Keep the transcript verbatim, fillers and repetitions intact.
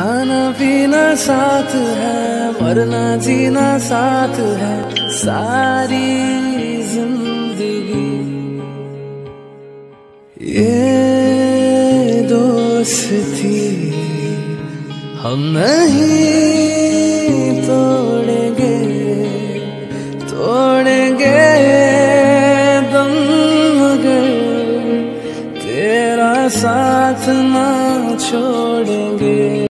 खाना पीना साथ है, मरना जीना साथ है, सारी जिंदगी ये दोस्ती हम नहीं तोड़ेंगे, तोड़ेंगे दम मगर तेरा साथ ना छोड़ेंगे।